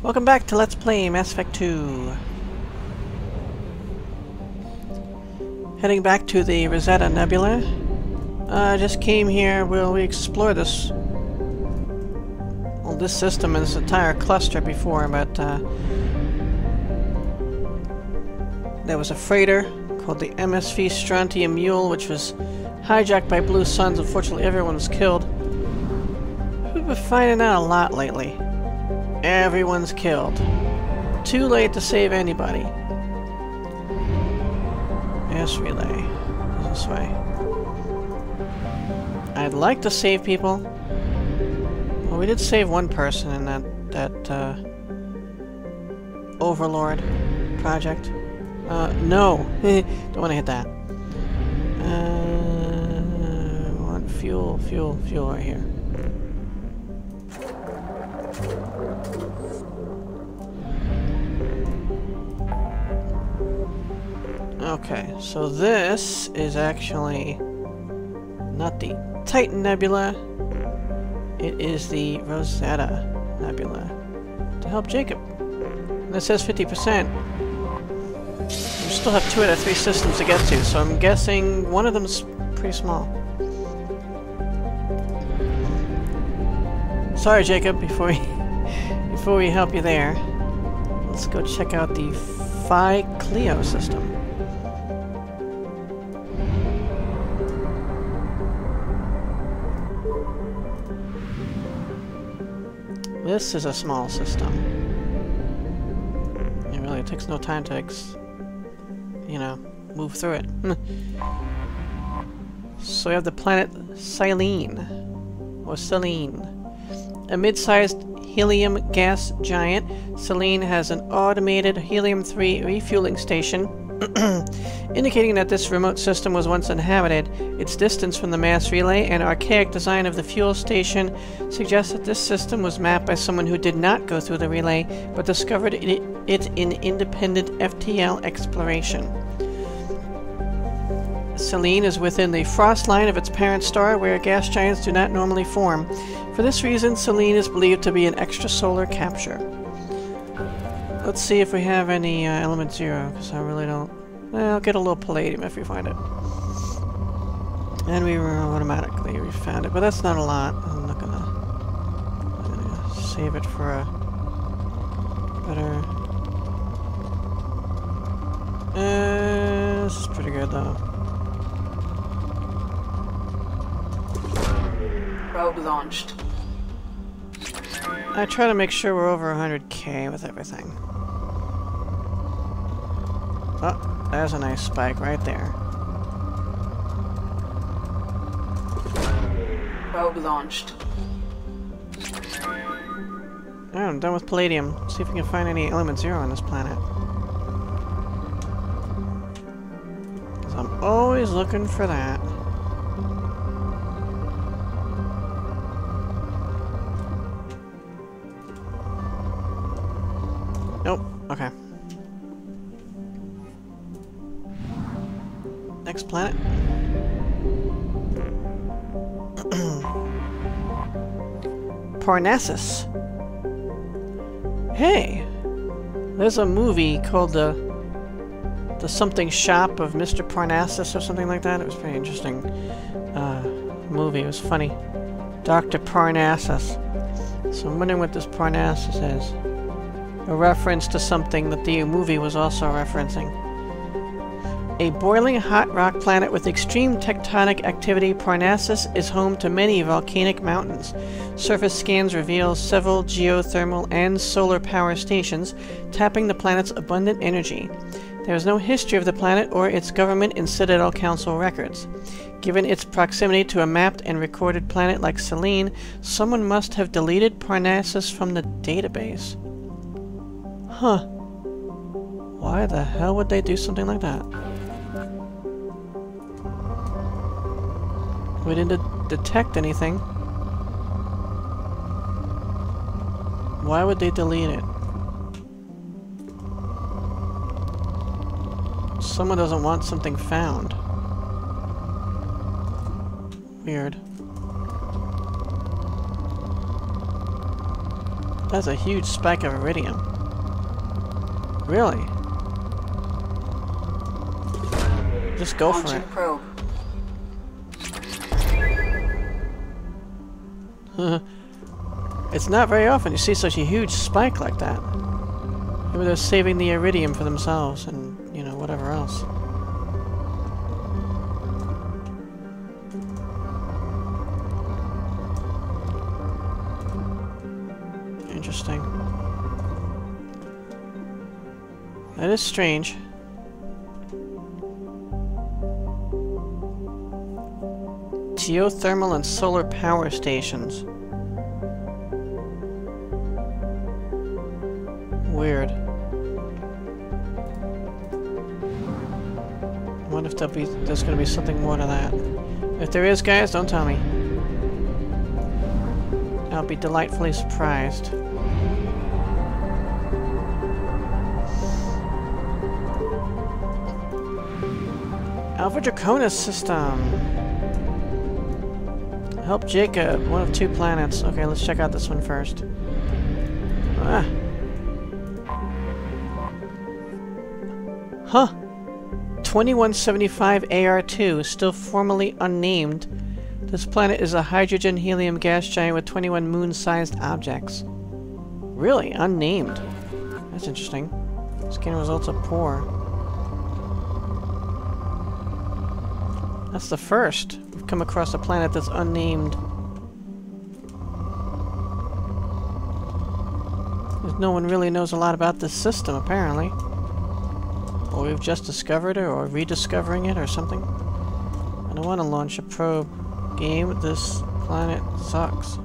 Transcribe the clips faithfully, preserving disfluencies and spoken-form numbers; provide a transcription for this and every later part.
Welcome back to Let's Play Mass Effect two. Heading back to the Rosetta Nebula. I uh, just came here where we explored this well, this system and this entire cluster before, but uh, there was a freighter called the M S V Strontium Mule, which was hijacked by Blue Suns. Unfortunately, everyone was killed. We've been finding out a lot lately. Everyone's killed. Too late to save anybody. Yes, relay. This way. I'd like to save people. Well, we did save one person in that that uh, Overlord project. Uh, no, don't want to hit that. Uh, want fuel, fuel, fuel right here. Okay, so this is actually not the Titan Nebula. It is the Rosetta Nebula to help Jacob. And it says fifty percent. We still have two out of three systems to get to, so I'm guessing one of them's pretty small. Sorry, Jacob. Before we before we help you there, let's go check out the Phi Cleo system. This is a small system. It really takes no time to, ex you know, move through it. So we have the planet Selene, or Selene. A mid-sized helium gas giant, Selene has an automated helium three refueling station, indicating that this remote system was once inhabited. Its distance from the mass relay and archaic design of the fuel station suggests that this system was mapped by someone who did not go through the relay, but discovered it, it in independent F T L exploration. Selene is within the frost line of its parent star, where gas giants do not normally form. For this reason, Selene is believed to be an extrasolar capture. Let's see if we have any uh, element zero, because I really don't... Well, I'll get a little palladium if we find it. And we were automatically we found it, but that's not a lot. I'm not gonna, I'm gonna save it for a better... Uh, this is pretty good, though. Probe launched. I try to make sure we're over one hundred K with everything. Oh, there's a nice spike right there. Probe launched. Oh, I'm done with palladium. See if we can find any element zero on this planet. Because I'm always looking for that. Nope. Okay. Next planet. Parnassus. Hey! There's a movie called the the something shop of Mister Parnassus or something like that. It was a pretty interesting uh, movie. It was funny. Doctor Parnassus. So I'm wondering what this Parnassus is. A reference to something that the movie was also referencing. A boiling hot rock planet with extreme tectonic activity, Parnassus is home to many volcanic mountains. Surface scans reveal several geothermal and solar power stations, tapping the planet's abundant energy. There is no history of the planet or its government in Citadel Council records. Given its proximity to a mapped and recorded planet like Selene, someone must have deleted Parnassus from the database. Huh. Why the hell would they do something like that? We didn't de detect anything. Why would they delete it? Someone doesn't want something found. Weird. That's a huge spike of iridium. Really? Just go for it. Probe. It's not very often you see such a huge spike like that. Maybe they're saving the iridium for themselves and, you know, whatever else. Interesting. That is strange. Geothermal and solar power stations. Weird. I wonder if there'll be, there's going to be something more to that. If there is, guys, don't tell me. I'll be delightfully surprised. Alpha Draconis system. Help Jacob, one of two planets. Okay, let's check out this one first. Ah. Huh. twenty-one seventy-five A R two, still formally unnamed. This planet is a hydrogen-helium gas giant with twenty-one moon-sized objects. Really? Unnamed. That's interesting. Scan results are poor. That's the first. We've come across a planet that's unnamed. There's no one really knows a lot about this system, apparently. Or we've just discovered it, or rediscovering it, or something. I don't want to launch a probe. Game, this planet sucks.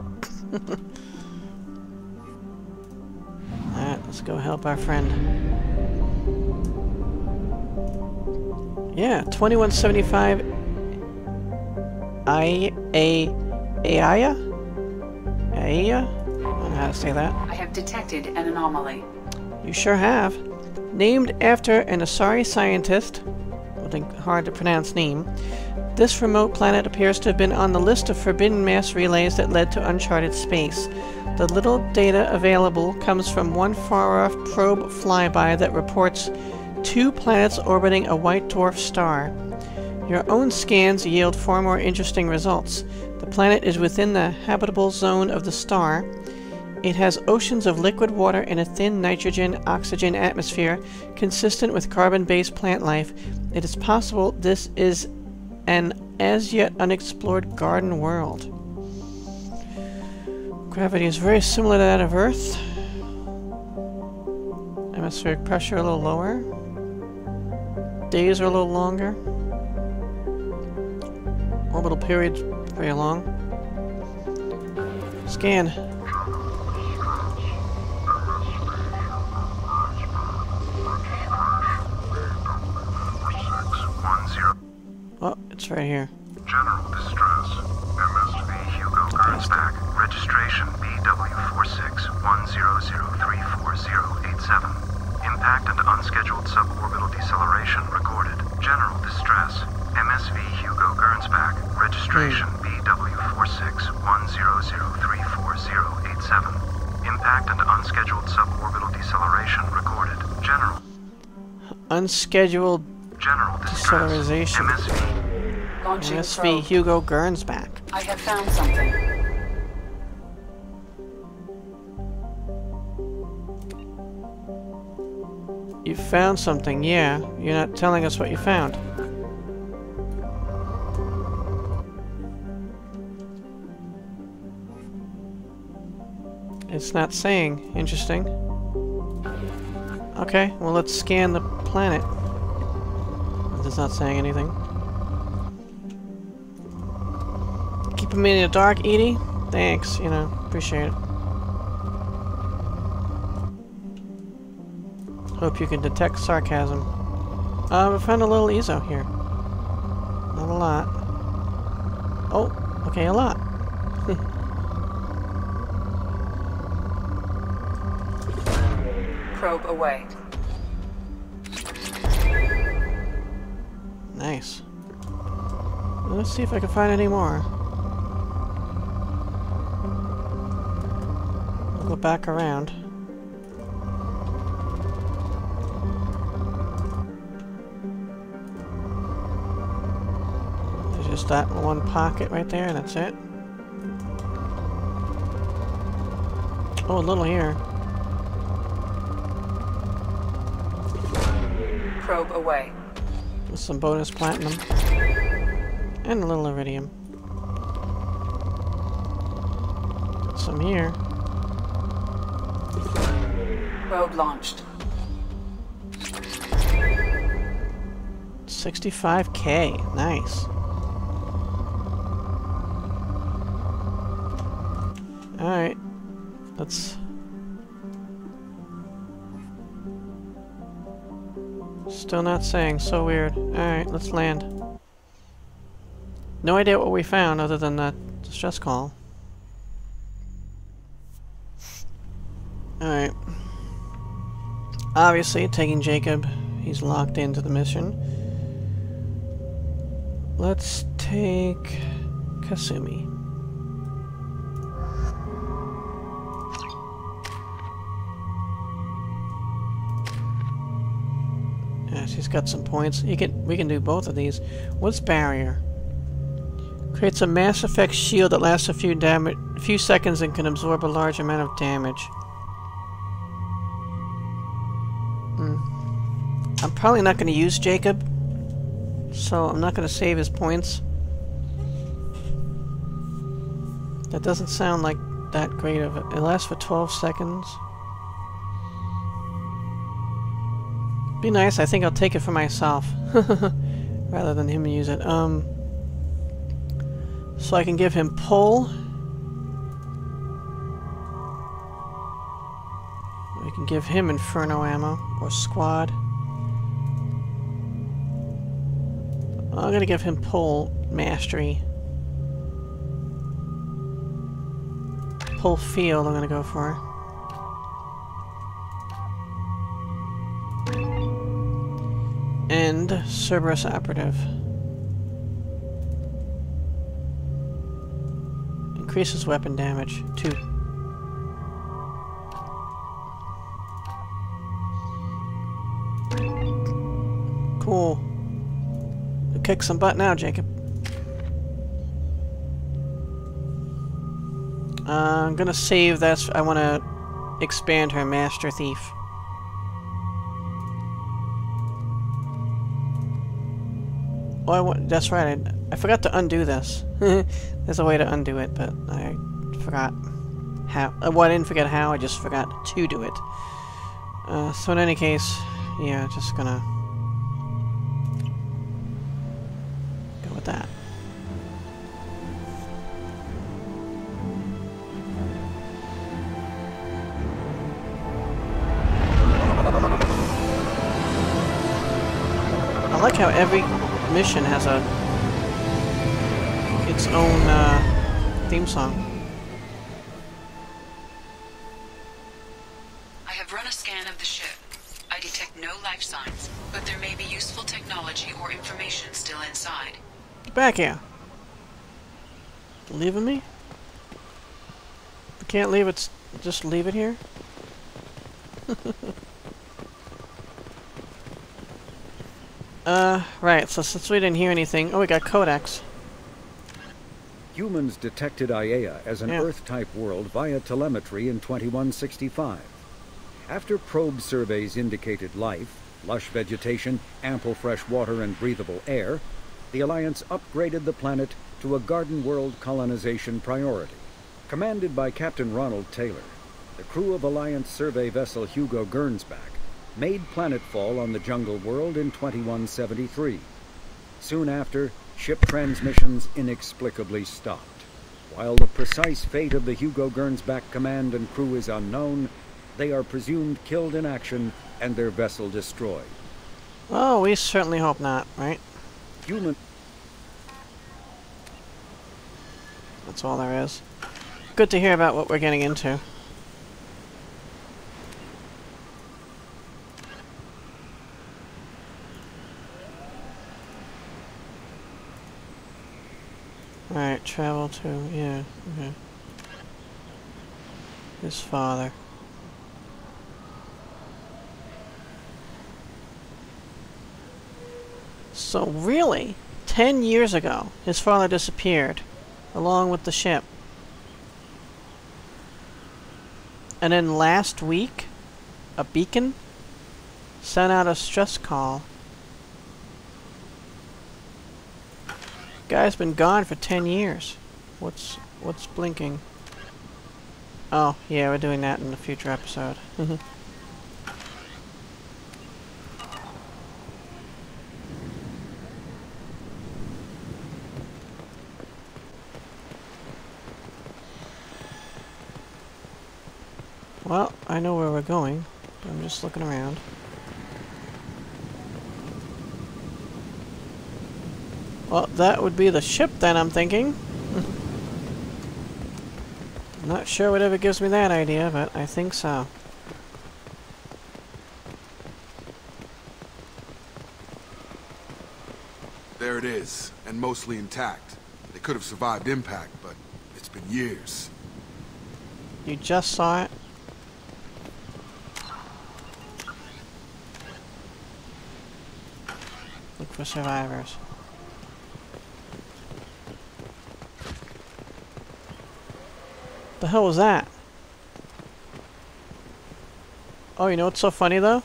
Alright, let's go help our friend. Yeah, twenty-one seventy-five I A Aia? Aia? I don't know how to say that. I have detected an anomaly. You sure have. Named after an Asari scientist, with a hard to pronounce name, this remote planet appears to have been on the list of forbidden mass relays that led to uncharted space. The little data available comes from one far-off probe flyby that reports two planets orbiting a white dwarf star. Your own scans yield far more interesting results. The planet is within the habitable zone of the star. It has oceans of liquid water and a thin nitrogen-oxygen atmosphere consistent with carbon-based plant life. It is possible this is an as-yet unexplored garden world. Gravity is very similar to that of Earth. Atmospheric pressure a little lower. Days are a little longer. Orbital periods very long. Scan. Oh, it's right here. General distress. M S V Hugo Gernsback. Registration B W four six one zero zero three four zero eight seven. Impact and unscheduled suborbital deceleration recorded. General distress. M S V Hugo Gernsback. Registration mm. B W four six one zero zero three four zero eight seven. Impact and unscheduled suborbital deceleration recorded. General. Unscheduled General deceleration. M S V. Launching M S V probe. Hugo Gernsback. I have found something. You found something, yeah. You're not telling us what you found. It's not saying. Interesting. Okay, well let's scan the planet. It's not saying anything. Keep him in the dark, Edie? Thanks, you know, appreciate it. Hope you can detect sarcasm. Uh, we found a little E S O here. Not a lot. Oh, okay, a lot. Probe away. Nice. Let's see if I can find any more. go back around. There's just that one pocket right there, and that's it. Oh, a little here. Probe away. With some bonus platinum. And a little iridium. Got some here. Probe launched. sixty-five K. Nice. Alright. Let's... Still not saying. So weird. Alright, let's land. No idea what we found other than that distress call. Alright. Obviously, taking Jacob, he's locked into the mission. Let's take Kasumi. Yes, he's got some points. You can we can do both of these. What's barrier? Creates a Mass Effect shield that lasts a few damage, a few seconds and can absorb a large amount of damage. Hmm. I'm probably not going to use Jacob, so I'm not going to save his points. That doesn't sound like that great of it. It lasts for twelve seconds. Be nice. I think I'll take it for myself rather than him use it. Um. So I can give him pull. We can give him inferno ammo or squad. I'm gonna give him pull mastery. Pull field. I'm gonna go for. And Cerberus operative. Increases weapon damage. Two. Cool. You kick some butt now, Jacob. Uh, I'm gonna save that. I want to expand her Master Thief. Oh, I want, that's right. I, I forgot to undo this. There's a way to undo it, but I forgot how. Uh, well, I didn't forget how. I just forgot to do it. Uh, so in any case, yeah, just gonna go with that. I like how every mission has a its own uh, theme song. I have run a scan of the ship. I detect no life signs, but there may be useful technology or information still inside. Get back here. Leaving me? We can't leave it. Just leave it here. Uh, right, so since we didn't hear anything... Oh, we got codex. Humans detected Iea as an Yeah. Earth-type world via telemetry in twenty-one sixty-five. After probe surveys indicated life, lush vegetation, ample fresh water, and breathable air, the Alliance upgraded the planet to a garden world colonization priority. Commanded by Captain Ronald Taylor, the crew of Alliance survey vessel Hugo Gernsback made planetfall on the jungle world in twenty-one seventy-three. Soon after, ship transmissions inexplicably stopped. While the precise fate of the Hugo Gernsback command and crew is unknown, they are presumed killed in action and their vessel destroyed. Oh, we certainly hope not, right? Human... That's all there is. Good to hear about what we're getting into. Alright, travel to... yeah, okay. His father. So really, ten years ago, his father disappeared, along with the ship. And then last week, a beacon sent out a stress call. Guy's been gone for ten years. What's what's blinking? Oh, yeah, we're doing that in a future episode. Well, I know where we're going, but I'm just looking around. Well, that would be the ship then, I'm thinking. Not sure whatever gives me that idea, but I think so. There it is, and mostly intact. They could have survived impact, but it's been years. You just saw it? Look for survivors. The hell was that? Oh, you know what's so funny though?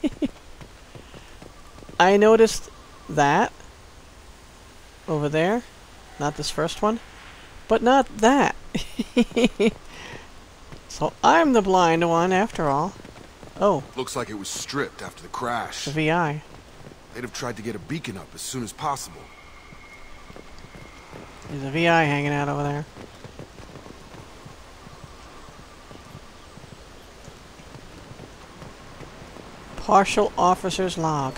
I noticed that over there. Not this first one. But not that. So I'm the blind one after all. Oh. Looks like it was stripped after the crash. The V I. They'd have tried to get a beacon up as soon as possible. There's a V I hanging out over there. Partial officer's log.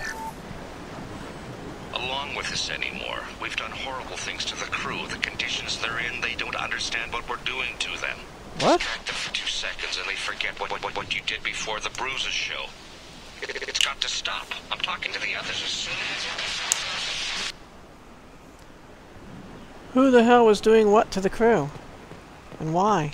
Along with this anymore. We've done horrible things to the crew. The conditions they're in, they don't understand what we're doing to them. What? Distract them for two seconds and they forget what, what, what you did before the bruises show. It, it's got to stop. I'm talking to the others as soon as... Who the hell was doing what to the crew? And why?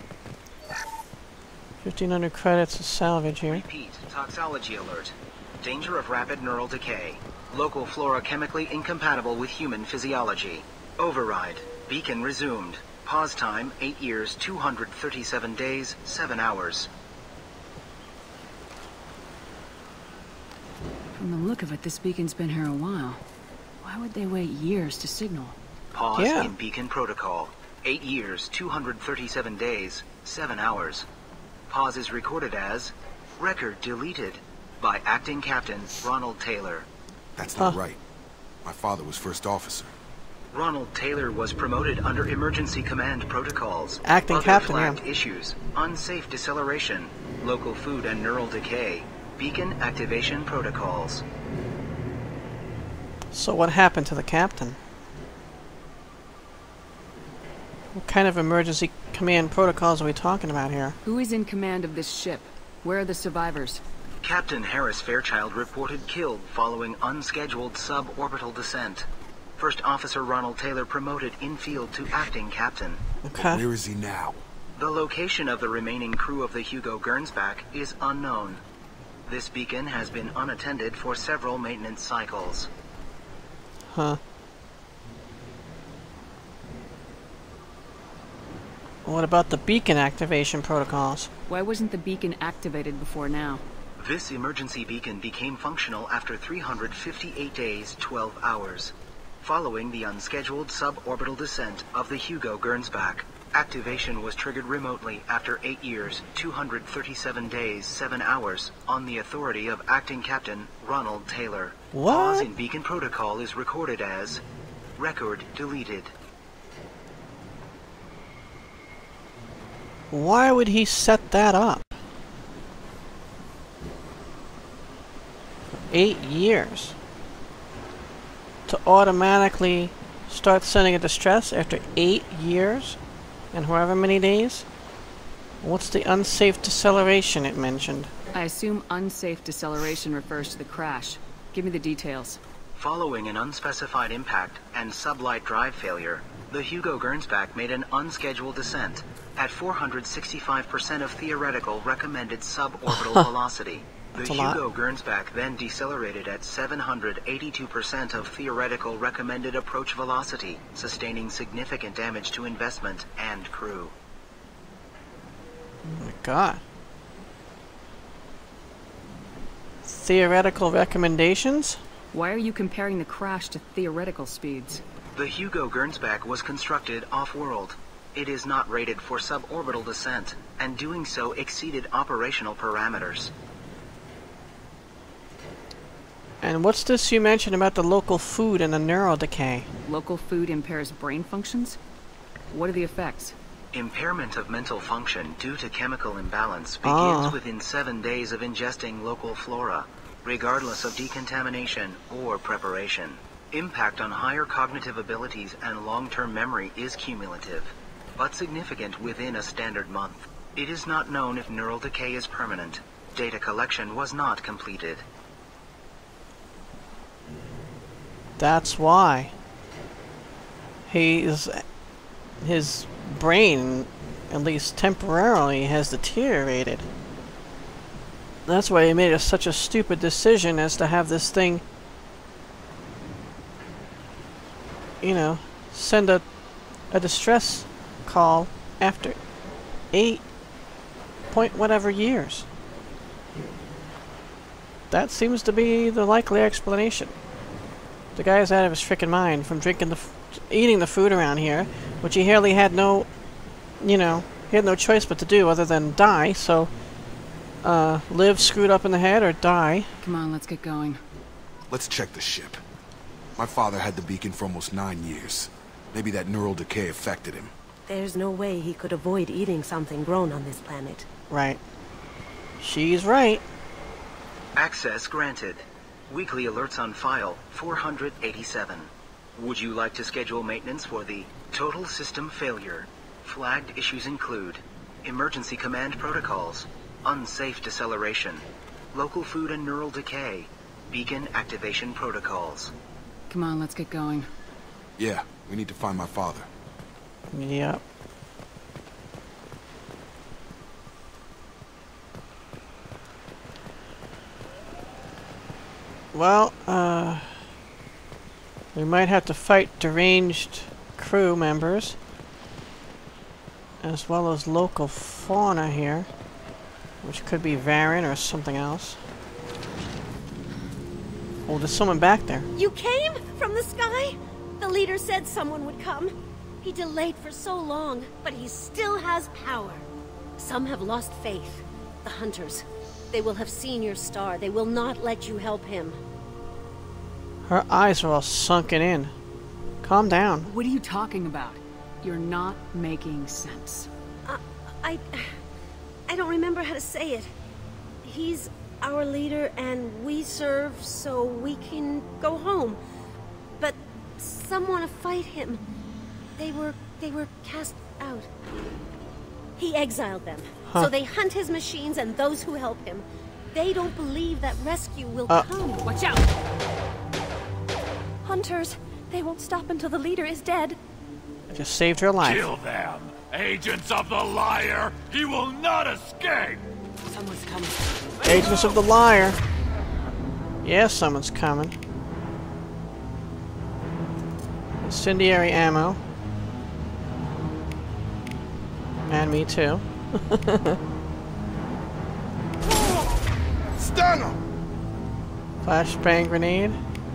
fifteen hundred credits of salvage here. Repeat, toxology alert. Danger of rapid neural decay. Local flora chemically incompatible with human physiology. Override. Beacon resumed. Pause time, eight years, two hundred thirty-seven days, seven hours. From the look of it, this beacon's been here a while. Why would they wait years to signal? Pause Yeah. in beacon protocol. eight years, two hundred thirty-seven days, seven hours. Pause is recorded as record deleted by acting captain Ronald Taylor. That's not Huh. right. My father was first officer. Ronald Taylor was promoted under emergency command protocols. Acting Other captain, flagged yeah. issues: unsafe deceleration, local food and neural decay, beacon activation protocols. So what happened to the captain? What kind of emergency command protocols are we talking about here? Who is in command of this ship? Where are the survivors? Captain Harris Fairchild reported killed following unscheduled suborbital descent. First Officer Ronald Taylor promoted in-field to acting captain. Okay. Where is he now? The location of the remaining crew of the Hugo Gernsback is unknown. This beacon has been unattended for several maintenance cycles. Huh. What about the beacon activation protocols? Why wasn't the beacon activated before now? This emergency beacon became functional after three hundred fifty-eight days, twelve hours. Following the unscheduled suborbital descent of the Hugo Gernsback, activation was triggered remotely after eight years, two hundred thirty-seven days, seven hours, on the authority of acting captain Ronald Taylor. What? Pause in beacon protocol is recorded as record deleted. Why would he set that up? Eight years. To automatically start sending a distress after eight years? And however many days? What's the unsafe deceleration it mentioned? I assume unsafe deceleration refers to the crash. Give me the details. Following an unspecified impact and sublight drive failure, The Hugo Gernsback made an unscheduled descent at four hundred sixty-five percent of theoretical recommended suborbital velocity. The Hugo Gernsback then decelerated at seven hundred eighty-two percent of theoretical recommended approach velocity, sustaining significant damage to investment and crew. Oh my god. Theoretical recommendations? Why are you comparing the crash to theoretical speeds? The Hugo Gernsback was constructed off-world. It is not rated for suborbital descent, and doing so exceeded operational parameters. And what's this you mentioned about the local food and the neural decay? Local food impairs brain functions? What are the effects? Impairment of mental function due to chemical imbalance begins Ah. within seven days of ingesting local flora, regardless of decontamination or preparation. Impact on higher cognitive abilities and long-term memory is cumulative, but significant within a standard month. It is not known if neural decay is permanent. Data collection was not completed. That's why. He's... his brain, at least temporarily, has deteriorated. That's why he made a, such a stupid decision as to have this thing, you know, send a, a distress call after eight point whatever years. That seems to be the likely explanation. The guy's out of his frickin' mind from drinking the, f eating the food around here, which he hardly had no, you know, he had no choice but to do other than die. So, uh, live screwed up in the head or die. Come on, let's get going. Let's check the ship. My father had the beacon for almost nine years. Maybe that neural decay affected him. There's no way he could avoid eating something grown on this planet. Right. She's right. Access granted. Weekly alerts on file, four hundred eighty-seven. Would you like to schedule maintenance for the total system failure? Flagged issues include emergency command protocols, unsafe deceleration, local food and neural decay, beacon activation protocols. Come on, let's get going. Yeah, we need to find my father. Yep. Well, uh... we might have to fight deranged crew members, as well as local fauna here, which could be Varen or something else. Oh, there's someone back there. You came from the sky? The leader said someone would come. He delayed for so long, but he still has power. Some have lost faith. The hunters. They will have seen your star. They will not let you help him. Her eyes are all sunken in. Calm down. What are you talking about? You're not making sense. Uh, I... I don't remember how to say it. He's our leader and we serve so we can go home. But some want to fight him. They were... they were cast out. He exiled them. Huh. So they hunt his machines and those who help him. They don't believe that rescue will Uh. come. Watch out! Hunters, they won't stop until the leader is dead. I just saved her life. Kill them! Agents of the liar! He will not escape! Someone's coming. Agents of the liar. Yes, someone's coming. Incendiary ammo. And me too. Stun him! Flashbang grenade.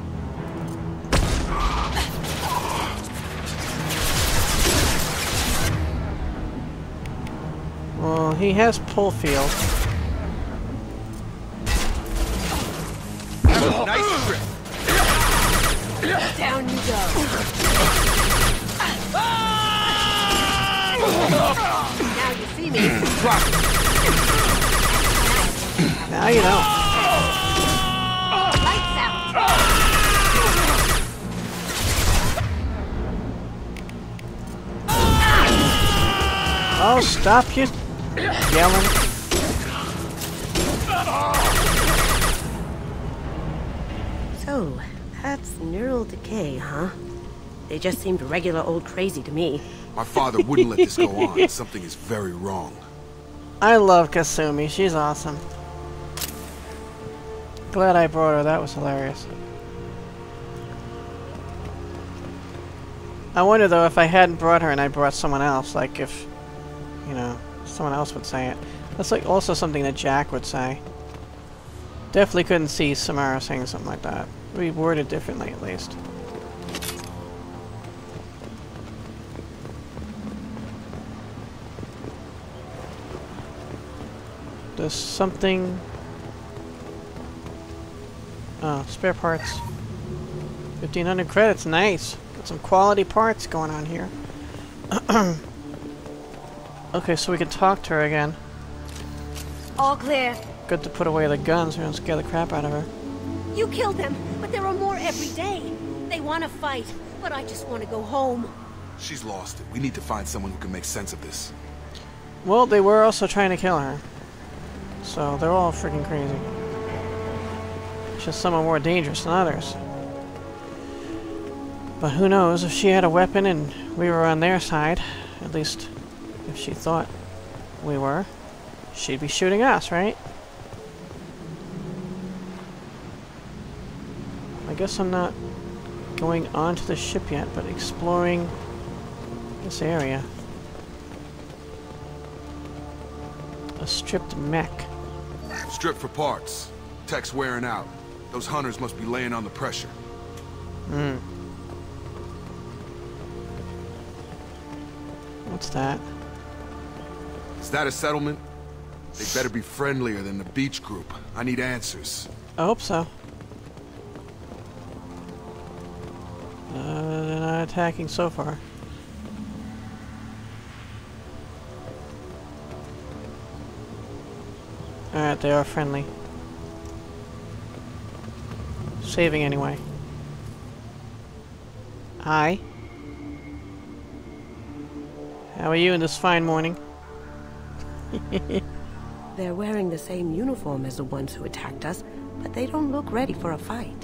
Well, he has pull field. Nice grip. Down you go. Now you see me. Drop it. Now you know. Lights out. Oh, stop you yelling. So, that's neural decay, huh? They just seemed regular old crazy to me. My father wouldn't let this go on. Something is very wrong. I love Kasumi. She's awesome. Glad I brought her. That was hilarious. I wonder, though, if I hadn't brought her and I brought someone else, like if, you know, someone else would say it. That's like also something that Jack would say. Definitely couldn't see Samara saying something like that. It would be worded differently, at least. There's something... Oh, spare parts. fifteen hundred credits, nice! Got some quality parts going on here. Okay, so we can talk to her again. All clear. Good to put away the guns, we don't scare the crap out of her. You killed them, but there are more every day. They want to fight, but I just want to go home. She's lost it. We need to find someone who can make sense of this. Well, they were also trying to kill her. So they're all freaking crazy. It's just some are more dangerous than others. But who knows, if she had a weapon and we were on their side, at least if she thought we were, she'd be shooting us, right? I guess I'm not going onto the ship yet, but exploring this area. A stripped mech. Strip for parts. Tech's wearing out. Those hunters must be laying on the pressure. Hmm. What's that? Is that a settlement? They better be friendlier than the beach group. I need answers. I hope so. Uh, they're not attacking so far. Alright, they are friendly. Saving anyway. Hi. How are you in this fine morning? They're wearing the same uniform as the ones who attacked us, but they don't look ready for a fight.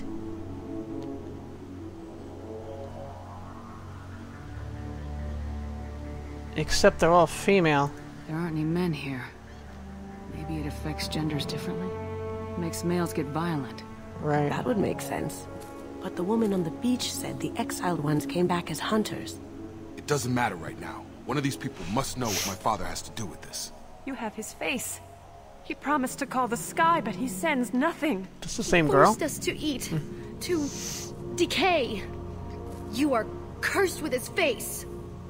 Except they're all female. There aren't any men here. Maybe it affects genders differently. Makes males get violent. Right. That would make sense. But the woman on the beach said the exiled ones came back as hunters. It doesn't matter right now. One of these people must know what my father has to do with this. You have his face. He promised to call the sky, but he sends nothing. Just the same He girl? forced us to eat, to decay. You are cursed with his face.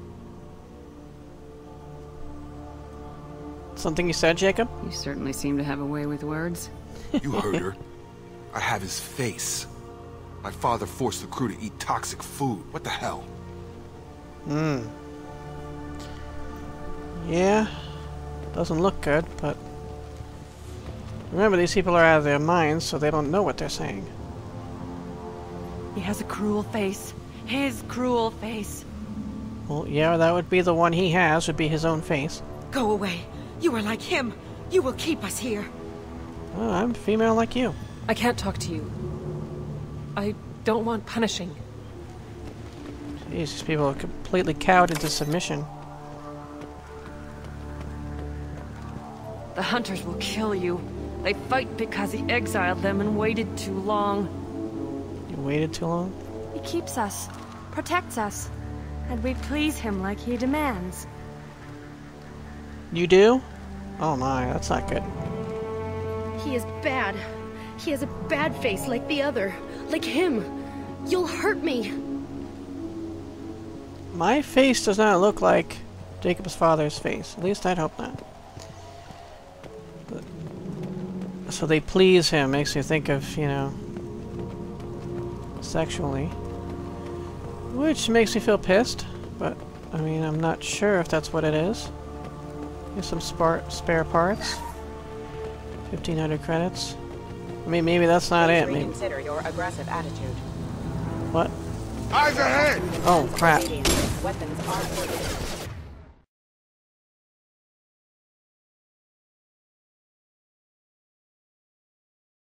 Something you said, Jacob? You certainly seem to have a way with words. You heard her. I have his face. My father forced the crew to eat toxic food. What the hell? Hmm. Yeah. Doesn't look good, but... Remember, these people are out of their minds, so they don't know what they're saying. He has a cruel face. His cruel face. Well, yeah, that would be the one he has, would be his own face. Go away. You are like him. You will keep us here. Well, I'm female like you. I can't talk to you. I don't want punishing. Jeez, these people are completely cowed into submission. The hunters will kill you. They fight because he exiled them and waited too long. You waited too long? He keeps us, protects us, and we please him like he demands. You do? Oh my, that's not good. He is bad. He has a bad face like the other. Like him. You'll hurt me. My face does not look like Jacob's father's face. At least I'd hope not. But, so they please him. Makes you think of, you know, sexually. Which makes me feel pissed. But, I mean, I'm not sure if that's what it is. Here's some spar spare parts. fifteen hundred credits. I mean, maybe that's not it. Maybe. Reconsider your aggressive attitude. What? Eyes ahead! Oh, crap. Weapons are ordered.